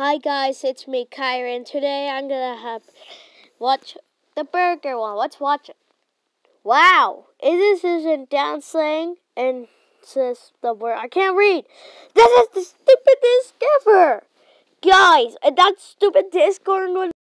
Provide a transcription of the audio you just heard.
Hi guys, it's me, Kyra, and today I'm gonna have watch the burger one. Let's watch it. Wow, this isn't dancing and says the word I can't read. This is the stupidest ever, guys. And that stupid Discord one.